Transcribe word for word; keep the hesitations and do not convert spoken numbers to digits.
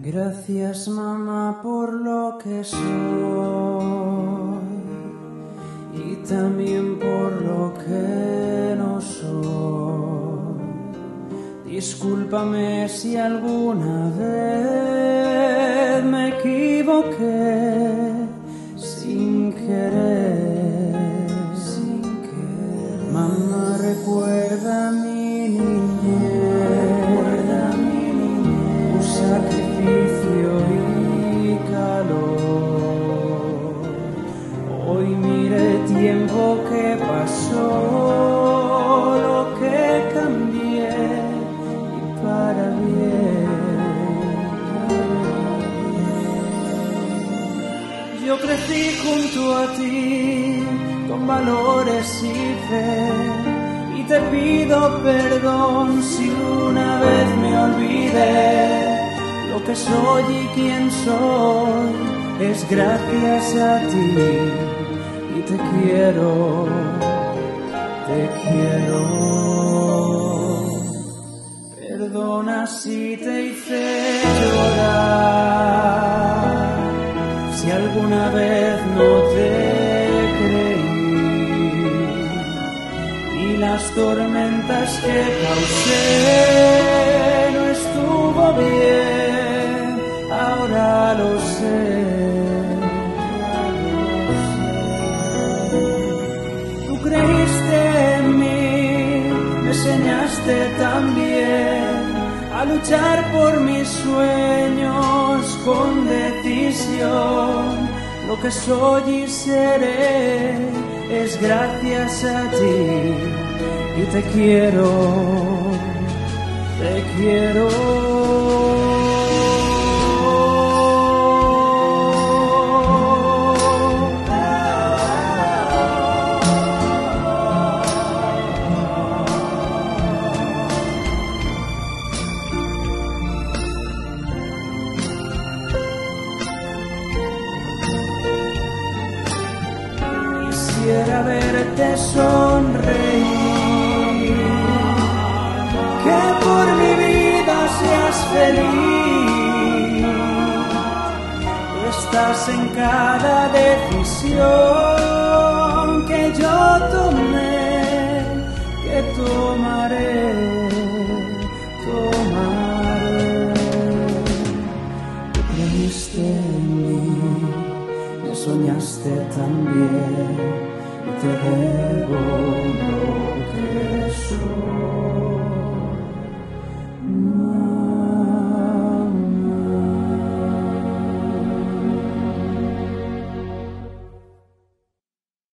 Gracias, mamá, por lo que soy y también por lo que no soy. Discúlpame si alguna vez me equivoqué sin querer, sin querer. Mamá, recuerda mi niñez, recuerda mi niñez, tu sacrificio y calor. Hoy mire el tiempo que pasó, lo que cambié y para bien. Yo crecí junto a ti con valores y fe, y te pido perdón si una vez me olvidé. Lo que soy y quién soy es gracias a ti, y te quiero, te quiero. Perdona si te hice llorar, si alguna vez no te creí, y las tormentas que causé no estuvo bien, ahora lo sé. Tú creíste en mí, me enseñaste también a luchar por mis sueños con decisión. Lo que soy y seré es gracias a ti, y te quiero, te quiero. Quisiera verte sonreír, que por mi vida seas feliz. Tú estás en cada decisión que yo tomé, que tomaré, tomaré. Tú creíste en mí, me soñaste también, te debo lo que soy.